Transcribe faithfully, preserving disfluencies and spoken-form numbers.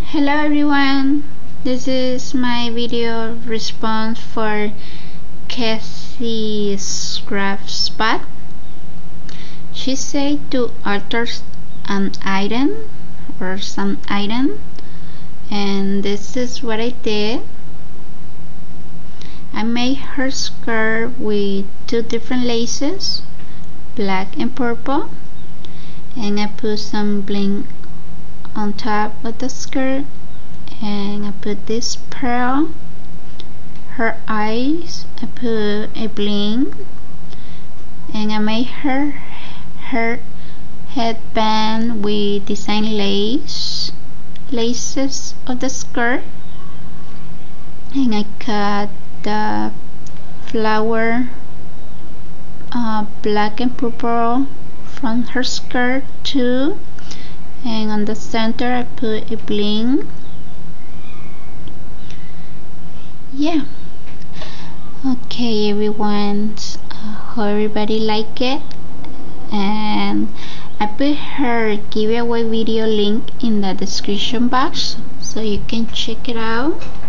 Hello everyone, this is my video response for Kathy's craft spot. She said to alter an item or some item, and this is what I did. I made her skirt with two different laces, black and purple, and I put some bling on top of the skirt, and I put this pearl. Her eyes, I put a bling, and I made her her headband with design lace laces of the skirt, and I cut the flower uh, black and purple from her skirt too, and on the center I put a bling. Yeah, okay everyone, uh, hope everybody like it, and I put her giveaway video link in the description box so you can check it out.